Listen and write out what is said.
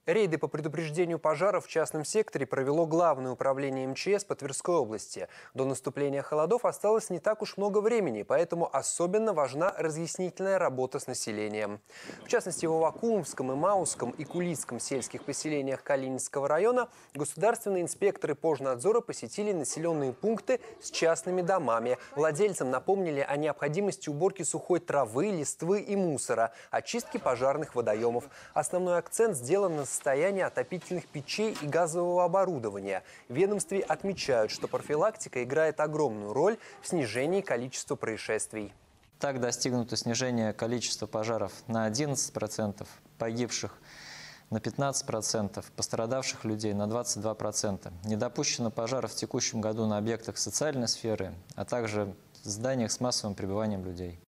Рейды по предупреждению пожаров в частном секторе провело Главное управление МЧС по Тверской области. До наступления холодов осталось не так уж много времени, поэтому особенно важна разъяснительная работа с населением. В частности, в Аввакумовском, Имаусском и Кулицком сельских поселениях Калининского района государственные инспекторы пожнадзора посетили населенные пункты с частными домами. Владельцам напомнили о необходимости уборки сухой травы, листвы и мусора, очистки пожарных водоемов. Основной акцент сделан на состояние отопительных печей и газового оборудования. В ведомстве отмечают, что профилактика играет огромную роль в снижении количества происшествий. Так достигнуто снижение количества пожаров на 11%, погибших на 15%, пострадавших людей на 22%. Не допущено пожаров в текущем году на объектах социальной сферы, а также в зданиях с массовым пребыванием людей.